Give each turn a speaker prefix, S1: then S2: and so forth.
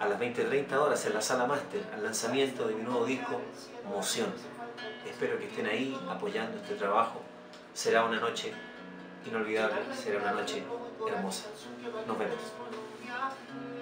S1: a las 20:30 horas en la sala máster al lanzamiento de mi nuevo disco Moción. Espero que estén ahí apoyando este trabajo. Será una noche inolvidable, será una noche hermosa. Nos vemos.